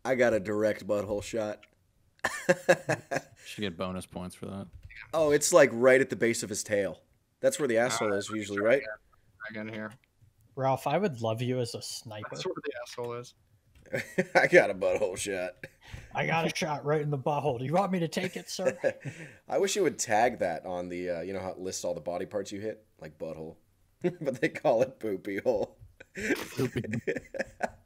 I got a direct butthole shot. Should get bonus points for that. Oh, it's like right at the base of his tail. That's where the asshole is Let me usually, try right? again here. Ralph, I would love you as a sniper. That's where the asshole is. I got a butthole shot. I got a shot right in the butthole. Do you want me to take it, sir? I wish you would tag that on the, you know how it lists all the body parts you hit? Like butthole. But they call it poopy hole. Poopy.